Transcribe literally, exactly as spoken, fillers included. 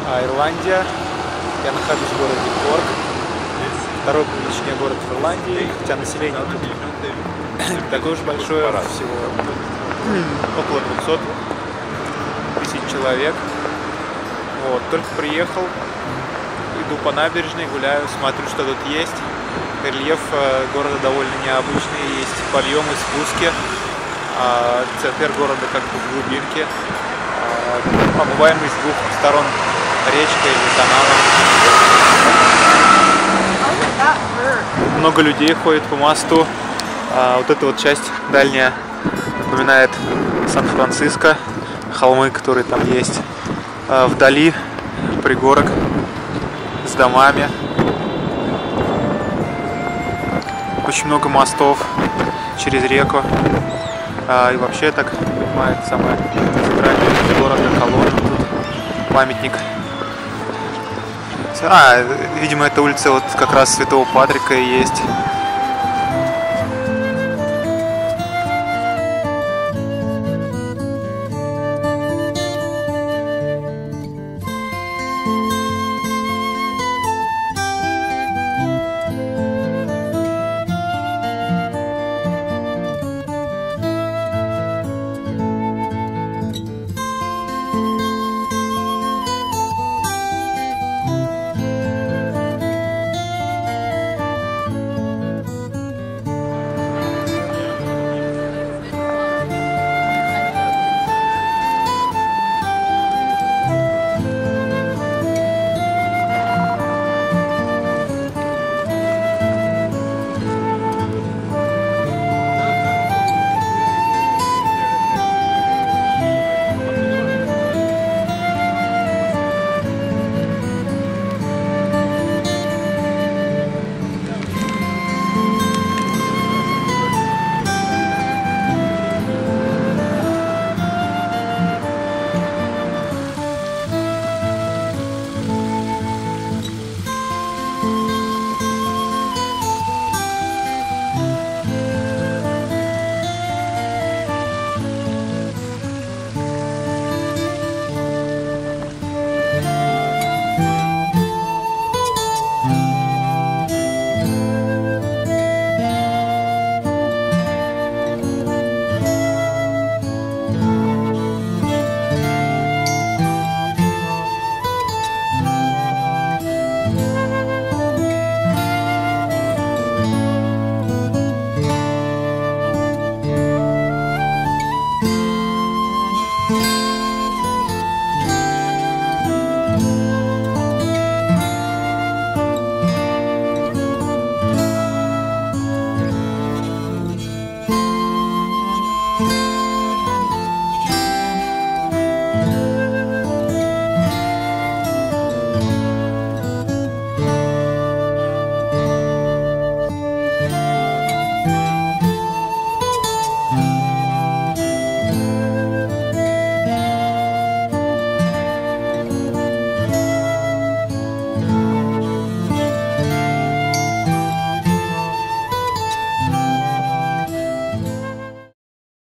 А Ирландия. Я нахожусь в городе Корк. Второй по величине город в Ирландии, хотя население тут такое же большое, всего около двухсот тысяч человек. Вот, только приехал, иду по набережной, гуляю, смотрю, что тут есть. Рельеф города довольно необычный, есть подъемы, спуски. Центр города как бы в глубинке, омываемый с двух сторон речкой или каналом. Много людей ходит по мосту. А вот эта вот часть дальняя напоминает Сан-Франциско, холмы, которые там есть. А вдали пригорок с домами. Очень много мостов через реку. А, и вообще, так понимаю, самая центральная часть города, колонна, тут памятник. А, видимо, эта улица вот как раз Святого Патрика и есть.